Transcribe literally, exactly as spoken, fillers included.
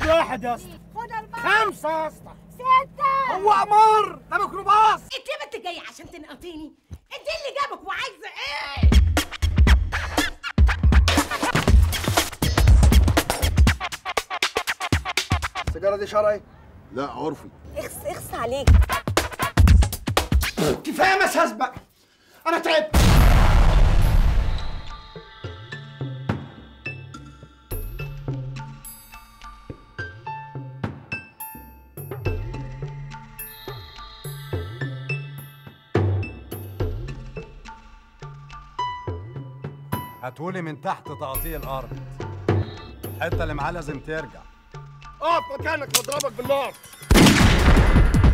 ادي واحد يا اسطى. خد أربعة. خمسة يا اسطى. ستة. هو قمر ده ميكروباص. انت يا بنت جاية عشان تنقطيني؟ انت اللي جابك وعايزة ايه؟ السيجارة دي شرعي؟ لا عرفي. اخس اخس عليك. كفاية مساس بقى، أنا تعبت. هاتولي من تحت تقطيع الارض. الحته اللي معاه لازم ترجع. اقف مكانك واضربك بالنار.